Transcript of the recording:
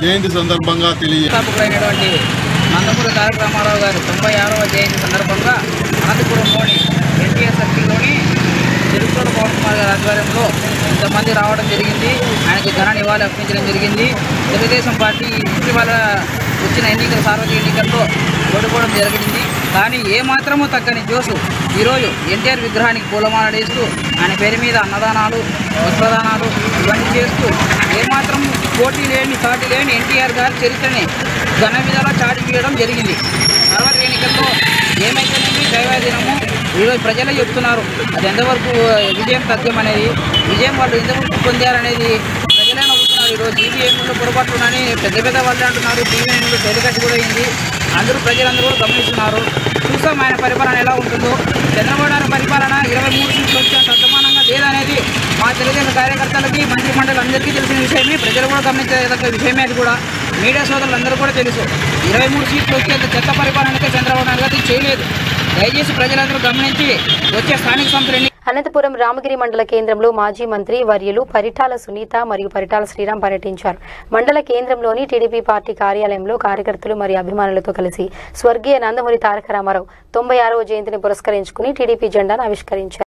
జయంతి సందర్భంగా స్థాపకులైనటువంటి నందమూరి తారక రామారావు గారి 96వ జయంతి సందర్భంగా అనంతపురంలోని ఎన్టీఆర్ సర్కిల్లోని తిరుపతి పవన్ కుమార్ గారి ఆధ్వర్యంలో ఇంతమంది రావడం జరిగింది. ఆయనకి ఘన నివాళి అర్పించడం జరిగింది. తెలుగుదేశం పార్టీ ఇటీవల వచ్చిన సార్వత్రిక ఎన్నికల్లో ఓడిపోవడం జరిగింది. కానీ ఏమాత్రమూ తగ్గని జోసు ఈరోజు ఎన్టీఆర్ విగ్రహానికి పూలమాల వేస్తూ ఆయన పేరు మీద అన్నదానాలు, వస్త్రదానాలు ఇవన్నీ చేస్తూ ఏమాత్రం పోటీ లేని సాటి లేని ఎన్టీఆర్ గారి చరిత్రని ఘన విధాలా చాటి తీయడం జరిగింది. సార్వత్రిక ఎన్నికల్లో ఏమైతేనేమి దైవాధీనము ఈరోజు ప్రజలే చెప్తున్నారు. అది ఎంతవరకు విజయం తథ్యం అనేది, విజయం వాళ్ళు ఎంతవరకు పొందారనేది ప్రజలే నవ్వుతున్నారు. ఈరోజు ఈవీఎంలో పొరపాటునని పెద్ద పెద్ద వాళ్ళు అంటున్నారు. టీవీ టెలికాస్ట్ కూడా అయింది. ప్రజలందరూ కూడా గమనిస్తున్నారు. చూసాం ఆయన పరిపాలన ఎలా ఉంటుందో. చంద్రబాబు నాయుడు పరిపాలన 23 సీట్లు వచ్చేంత అసమానంగా లేదనేది మా తెలుగుదేశం కార్యకర్తలకి, మంత్రి మండలి అందరికీ తెలిసిన విషయమే. ప్రజలు కూడా గమనించదగ్గ విషయమే. అది కూడా మీడియా సోదరులందరూ కూడా తెలుసు. 23 సీట్లు వచ్చేంత చెత్త పరిపాలనకే చంద్రబాబు నాయుడు గారు చేయలేదు. దయచేసి ప్రజలందరూ గమనించి వచ్చే స్థానిక సంస్థలు. అనంతపురం రామగిరి మండల కేంద్రంలో మాజీ మంత్రి వర్యులు పరిటాల సునీత మరియు పరిటాల శ్రీరామ్ పర్యటించారు. మండల కేంద్రంలోని టీడీపీ పార్టీ కార్యాలయంలో కార్యకర్తలు మరియు అభిమానులతో కలిసి స్వర్గీయ నందమూరి తారక రామారావు 96వ జయంతిని పురస్కరించుకుని టీడీపీ జెండాను ఆవిష్కరించారు.